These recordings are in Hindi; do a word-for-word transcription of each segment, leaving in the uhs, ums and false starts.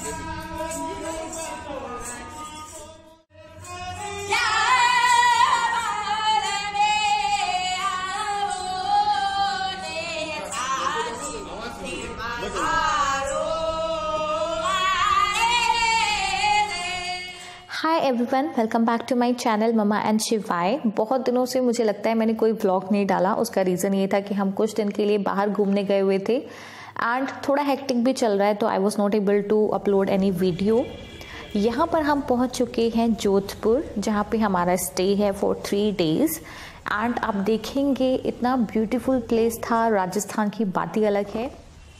Hi everyone, welcome back to my channel mama and Shivaay. बहुत दिनों से मुझे लगता है मैंने कोई व्लॉग नहीं डाला। उसका रीज़न ये था कि हम कुछ दिन के लिए बाहर घूमने गए हुए थे एंड थोड़ा हेक्टिक भी चल रहा है, तो I was not able to upload any video. यहाँ पर हम पहुँच चुके हैं जोधपुर, जहाँ पे हमारा स्टे है फॉर थ्री डेज़। एंड आप देखेंगे इतना ब्यूटीफुल प्लेस था, राजस्थान की बात ही अलग है।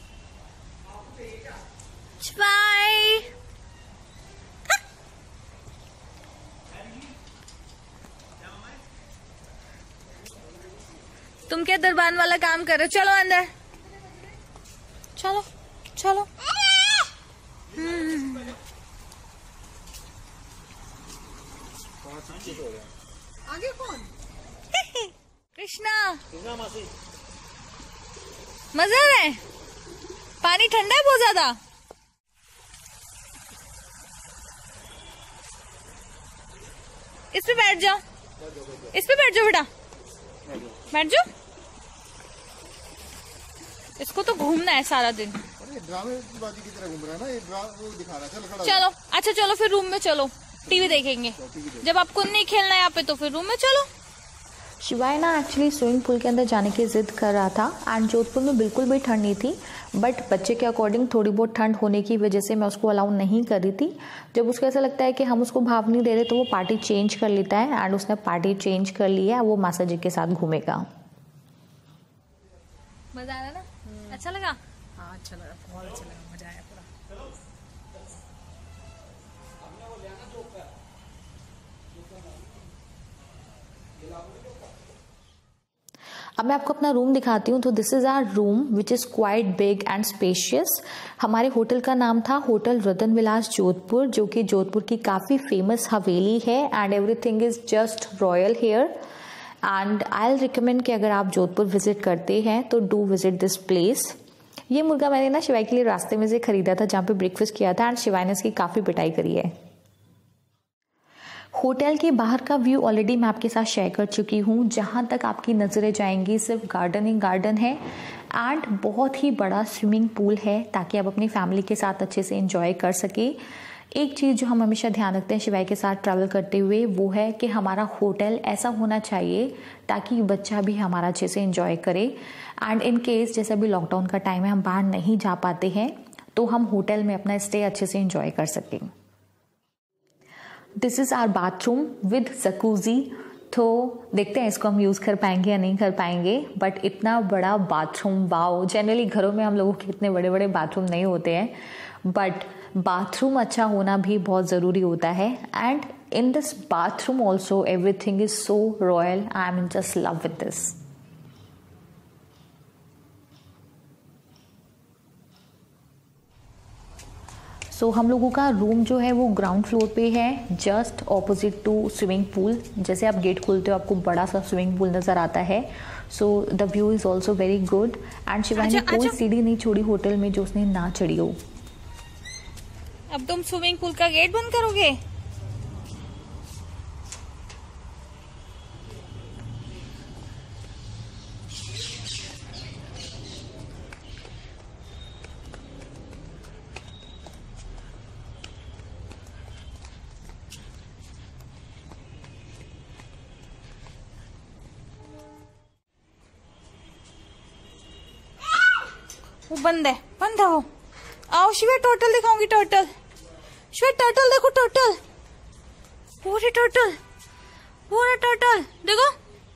शिवाय तुम क्या दरबान वाला काम कर रहे हो? चलो अंदर, चलो चलो। आगे कौन? कृष्णा मजा आ रहा है? पानी ठंडा है बहुत ज्यादा। इस पे बैठ जाओ, इस पे बैठ जाओ बेटा, बैठ जाओ। इसको तो घूमना है सारा दिन। ड्रामेबाजी की तरह घूम रहा है ना ये, वो दिखा रहा है। चलो खड़ा चलो अच्छा चलो फिर रूम में चलो, टीवी देखेंगे। जब आपको नहीं खेलना है यहाँ पे तो फिर रूम में चलो। शिवाय ना एक्चुअली स्विमिंग पूल के अंदर जाने की जिद कर रहा था एंड जोधपुर में बिल्कुल भी ठंड नहीं थी, बट बच्चे के अकॉर्डिंग थोड़ी बहुत ठंड होने की वजह से मैं उसको अलाउ नहीं कर रही थी। जब उसको ऐसा लगता है कि हम उसको भाव नहीं दे रहे तो वो पार्टी चेंज कर लेता है एंड उसने पार्टी चेंज कर ली है। वो मासा जी के साथ घूमेगा। मजा आ रहा ना? अच्छा लगा? हाँ अच्छा लगा, बहुत अच्छा लगा, मजा आया पूरा। अब मैं आपको अपना रूम दिखाती हूँ। तो this is our room which is quite big and spacious. हमारे होटल का नाम था होटल रतन विलास जोधपुर, जो कि जोधपुर की काफ़ी फेमस हवेली है and everything is just royal here. And I will recommend कि अगर आप जोधपुर विजिट करते हैं तो डू विजिट दिस प्लेस। ये मुर्गा मैंने ना शिवाय के लिए रास्ते में से खरीदा था, जहाँ पे ब्रेकफास्ट किया था एंड शिवाय ने इसकी काफ़ी पिटाई करी है। होटल के बाहर का व्यू ऑलरेडी मैं आपके साथ शेयर कर चुकी हूँ। जहाँ तक आपकी नज़रें जाएंगी सिर्फ गार्डन ही गार्डन है एंड बहुत ही बड़ा स्विमिंग पूल है, ताकि आप अपनी फैमिली के साथ अच्छे से एंजॉय कर सके। एक चीज़ जो हम हमेशा ध्यान रखते हैं शिवाय के साथ ट्रैवल करते हुए, वो है कि हमारा होटल ऐसा होना चाहिए ताकि बच्चा भी हमारा अच्छे से एंजॉय करे। एंड इन केस जैसे अभी लॉकडाउन का टाइम है, हम बाहर नहीं जा पाते हैं, तो हम होटल में अपना स्टे अच्छे से एंजॉय कर सकें। This is our bathroom with jacuzzi. तो देखते हैं इसको हम यूज़ कर पाएंगे या नहीं कर पाएंगे, बट इतना बड़ा बाथरूम, वाओ। जनरली घरों में हम लोगों के इतने बड़े बड़े बाथरूम नहीं होते हैं, बट बाथरूम अच्छा होना भी बहुत ज़रूरी होता है। And in this bathroom also everything is so royal. I am just love with this. So so, हम लोगों का रूम जो है वो ग्राउंड फ्लोर पे है, just opposite to swimming pool. जैसे आप गेट खोलते हो आपको बड़ा सा स्विमिंग पूल नज़र आता है। So the view is also very good and Shivani ने कोई सीढ़ी नहीं छोड़ी होटल में जो उसने ना चढ़ी हो। अब तुम स्विमिंग पूल का गेट बंद करोगे? वो बंद है, बंद है वो। आओ शिवा, टर्टल दिखाऊंगी। टर्टल शिवा, टर्टल देखो, टर्टल, पूरे टर्टल, पूरा टर्टल देखो।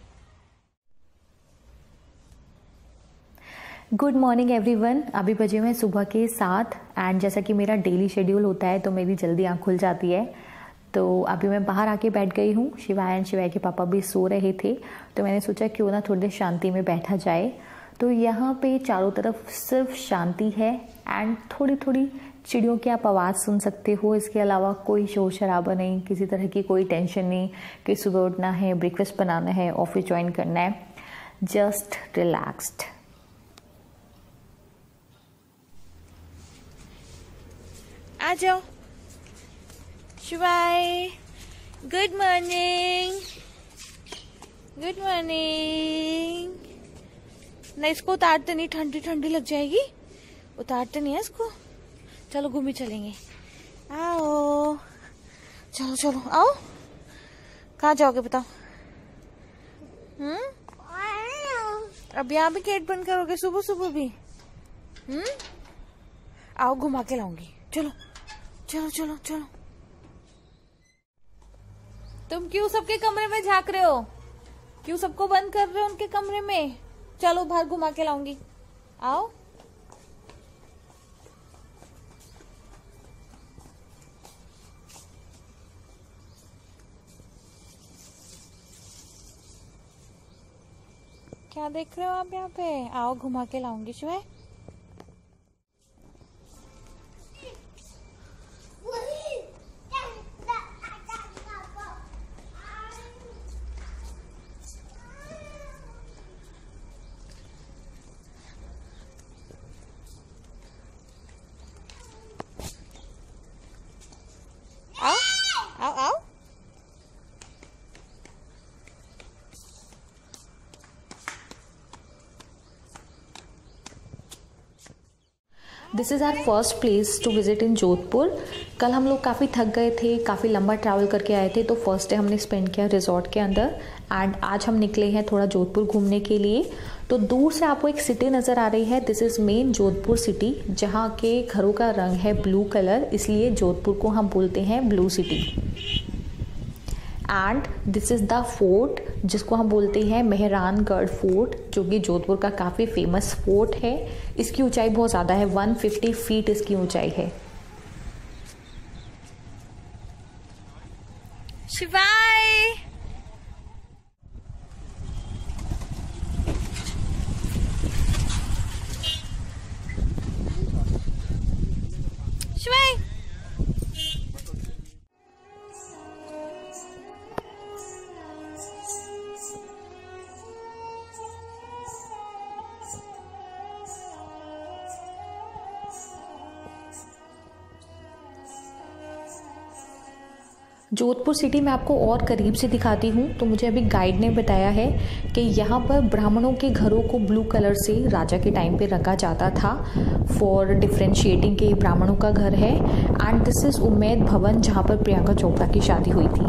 Good morning everyone. अभी बजे हुए सुबह के सात एंड जैसा कि मेरा डेली शेड्यूल होता है तो मेरी जल्दी आँख खुल जाती है। तो अभी मैं बाहर आके बैठ गई हूँ। शिवाय एंड शिवाय के पापा भी सो रहे थे, तो मैंने सोचा क्यों ना थोड़ी देर शांति में बैठा जाए। तो यहाँ पे चारों तरफ सिर्फ शांति है एंड थोड़ी थोड़ी चिड़ियों की आप आवाज़ सुन सकते हो। इसके अलावा कोई शोर शराबा नहीं, किसी तरह की कोई टेंशन नहीं कि सुबह उठना है, ब्रेकफास्ट बनाना है, ऑफिस ज्वाइन करना है। Just relaxed. आ जाओ Shivaay. Good morning, good morning. नहीं इसको उतारते नहीं, ठंडी ठंडी लग जाएगी, उतारते नहीं है इसको। चलो घूमी चलेंगे, आओ चलो चलो आओ। कहाँ जाओगे बताओ? हम्म अब यहाँ भी गेट बंद करोगे सुबह सुबह भी? हम्म आओ घुमा के लाऊंगी, चलो चलो चलो चलो। तुम क्यों सबके कमरे में झांक रहे हो? क्यों सबको बंद कर रहे हो उनके कमरे में? चलो बाहर घुमा के लाऊंगी, आओ। क्या देख रहे हो आप यहाँ पे? आओ घुमा के लाऊंगी शिवाय। आओ आओ आओ। This is our first place to visit in Jodhpur. कल हम लोग काफ़ी थक गए थे, काफ़ी लंबा ट्रैवल करके आए थे, तो फर्स्ट डे हमने स्पेंड किया रिजॉर्ट के अंदर। एंड आज हम निकले हैं थोड़ा जोधपुर घूमने के लिए। तो दूर से आपको एक सिटी नज़र आ रही है, this is main Jodhpur city, जहाँ के घरों का रंग है ब्लू कलर, इसलिए जोधपुर को हम बोलते हैं blue city. And this is the fort, जिसको हम बोलते हैं मेहरानगढ़ फोर्ट, जो कि जोधपुर का काफ़ी फेमस फोर्ट है। इसकी ऊंचाई बहुत ज़्यादा है, एक सौ पचास फीट इसकी ऊंचाई है। शिवाय शिवाय जोधपुर सिटी में आपको और करीब से दिखाती हूँ। तो मुझे अभी गाइड ने बताया है कि यहाँ पर ब्राह्मणों के घरों को ब्लू कलर से राजा के टाइम पे रखा जाता था फॉर डिफ्रेंशिएटिंग के ब्राह्मणों का घर है। एंड दिस इज़ उम्मेद भवन, जहाँ पर प्रियंका चोपड़ा की शादी हुई थी।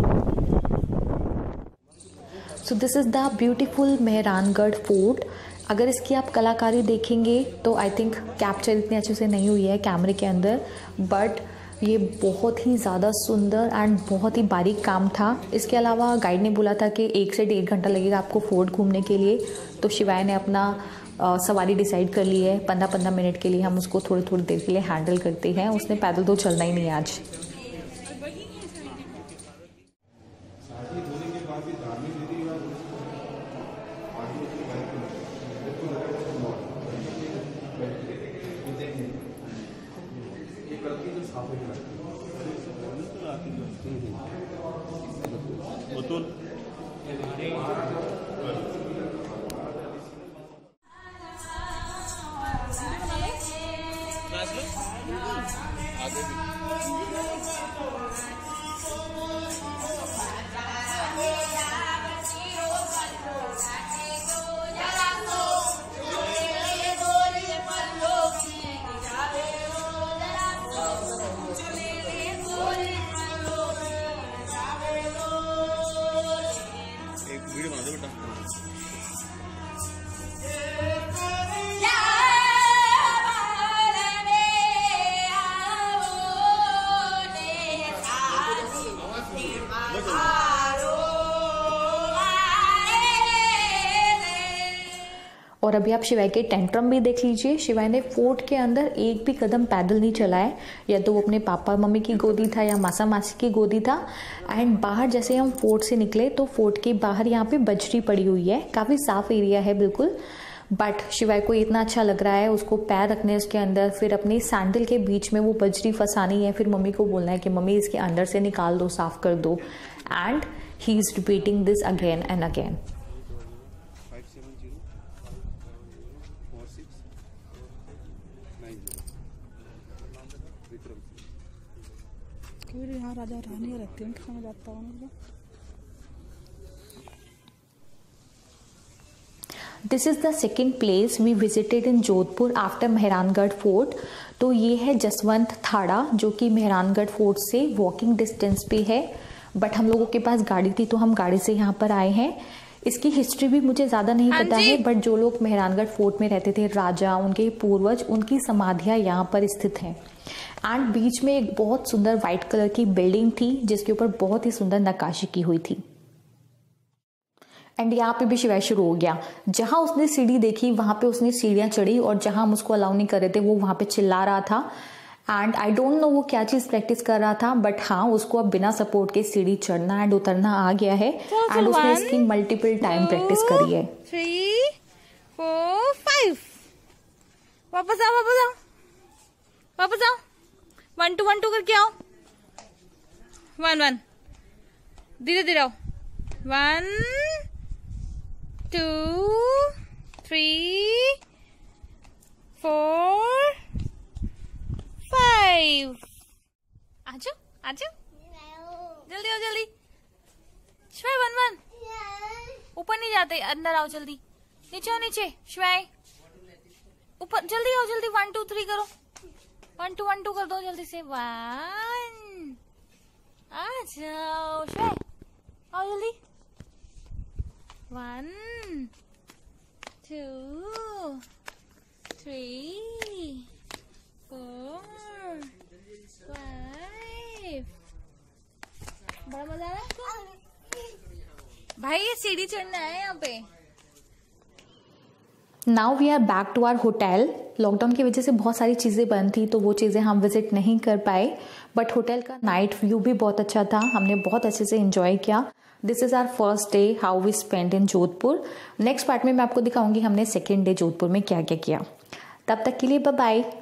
So this is the beautiful Mehrangarh fort. अगर इसकी आप कलाकारी देखेंगे तो आई थिंक कैप्चर इतने अच्छे से नहीं हुई है कैमरे के अंदर, बट ये बहुत ही ज़्यादा सुंदर एंड बहुत ही बारीक काम था। इसके अलावा गाइड ने बोला था कि एक से डेढ़ घंटा लगेगा आपको फोर्ट घूमने के लिए। तो शिवाय ने अपना आ, सवारी डिसाइड कर ली है, पंद्रह पंद्रह मिनट के लिए हम उसको थोड़ी थोड़ी देर के लिए हैंडल करते हैं। उसने पैदल तो चलना ही नहीं है आज। और अभी आप शिवाय के टेंट्रम भी देख लीजिए। शिवाय ने फोर्ट के अंदर एक भी कदम पैदल नहीं चलाए, या तो वो अपने पापा मम्मी की गोदी था या मासा मासी की गोदी था। एंड बाहर जैसे हम फोर्ट से निकले तो फोर्ट के बाहर यहाँ पे बजरी पड़ी हुई है, काफ़ी साफ एरिया है बिल्कुल। बट शिवाय को इतना अच्छा लग रहा है, उसको पैर रखने उसके अंदर, फिर अपने सैंडल के बीच में वो बजरी फंसानी है, फिर मम्मी को बोलना है कि मम्मी इसके अंदर से निकाल दो, साफ कर दो। And he is repeating this again and again. क्योंकि यहाँ राजा रानी रहती है, समझ आता है उनको। This is the second place we visited in Jodhpur after Mehrangarh fort. तो ये है जसवंत थाड़ा, जो कि मेहरानगढ़ फोर्ट से वॉकिंग डिस्टेंस पे है, बट हम लोगों के पास गाड़ी थी तो हम गाड़ी से यहाँ पर आए हैं। इसकी हिस्ट्री भी मुझे ज़्यादा नहीं पता है, बट जो लोग मेहरानगढ़ फोर्ट में रहते थे, राजा, उनके पूर्वज, उनकी समाधियाँ यहाँ पर स्थित हैं। एंड बीच में एक बहुत सुंदर वाइट कलर की बिल्डिंग थी जिसके ऊपर बहुत ही सुंदर नक्काशी की हुई थी। एंड यहाँ पे भी शिवाय शुरू हो गया। जहाँ उसने सीढ़ी देखी वहाँ पे उसने सीढ़ियाँ चढ़ी, और जहाँ हम उसको अलाउ नहीं कर रहे थे वो वहाँ पे चिल्ला रहा था। एंड आई डोंट नो वो क्या चीज़ प्रैक्टिस कर रहा था, बट हाँ, उसको अब बिना सपोर्ट के सीढ़ी चढ़ना एंड उतरना आ गया है। एंड उसने इसकी मल्टीपल टाइम प्रैक्टिस करी है। थ्री फोर फाइव, वापस आओ वापस आओ वापस आओ, वन टू वन टू करके आओ, वन वन, धीरे धीरे आओ, one two three four five, आजो आजो, जल्दी आओ जल्दी, शिवाय वन वन, ऊपर नहीं जाते, अंदर आओ जल्दी, नीचे आओ नीचे, शिवाय ऊपर जल्दी आओ जल्दी, वन टू थ्री करो, वन टू वन टू कर दो जल्दी से, वन, आ जाओ शिवाय, आओ जल्दी, one two three four five, बड़ा मजा आ रहा है आपको भाई, ये सीढ़ी चढ़ना है यहाँ पे। Now we are back to our hotel. Lockdown की वजह से बहुत सारी चीज़ें बंद थी तो वो चीज़ें हम विजिट नहीं कर पाए, बट होटल का नाइट व्यू भी बहुत अच्छा था, हमने बहुत अच्छे से एंजॉय किया। This is our first day how we spend in Jodhpur. Next part में मैं आपको दिखाऊंगी हमने सेकेंड डे जोधपुर में क्या क्या किया। तब तक के लिए बाय बाय।